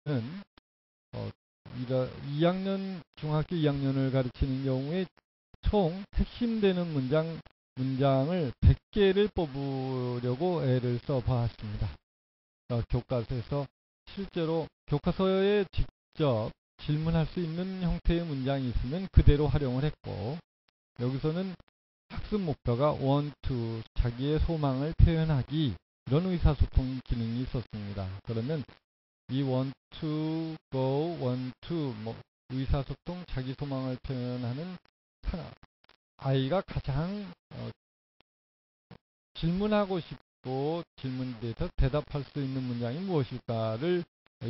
어, 2학년, 중학교 2학년을 가르치는 경우에 총 핵심되는 문장을 100개를 뽑으려고 애를 써봤습니다. 교과서에서 실제로 교과서에 직접 질문할 수 있는 형태의 문장이 있으면 그대로 활용을 했고, 여기서는 학습 목표가 want to, 자기의 소망을 표현하기, 이런 의사소통 기능이 있었습니다. 그러면 이 want to go, want to, 의사소통, 자기 소망을 표현하는 아이가 가장 질문하고 싶고 질문에 대해서 대답할 수 있는 문장이 무엇일까를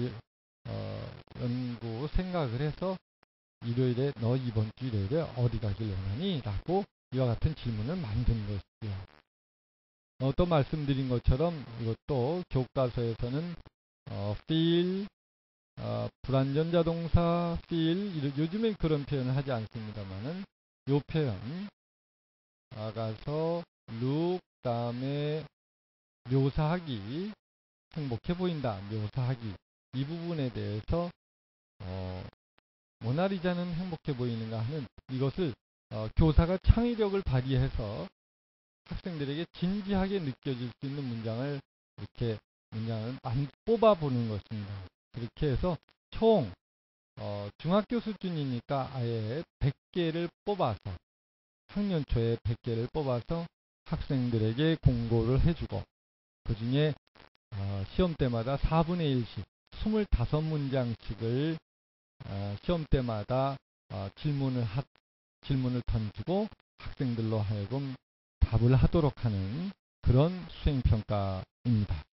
생각을 해서 일요일에 너 이번 주 일요일에 어디 가길 원하니? 라고 이와 같은 질문을 만든 것이죠. 또 말씀드린 것처럼 이것도 교과서에서는 feel, 불완전자 동사 feel, 요즘엔 그런 표현을 하지 않습니다만은 요 표현 나가서 look 다음에 묘사하기, 행복해 보인다, 묘사하기, 이 부분에 대해서 모나리자는 행복해 보이는가 하는 이것을 교사가 창의력을 발휘해서 학생들에게 진지하게 느껴질 수 있는 문장을 문장을 뽑아보는 것입니다. 그렇게 해서 총 중학교 수준이니까 아예 100개를 뽑아서 학년 초에 100개를 뽑아서 학생들에게 공고를 해주고, 그 중에 시험 때마다 4분의 1씩 25문장씩을 시험 때마다 질문을 던지고 학생들로 하여금 답을 하도록 하는 그런 수행평가입니다.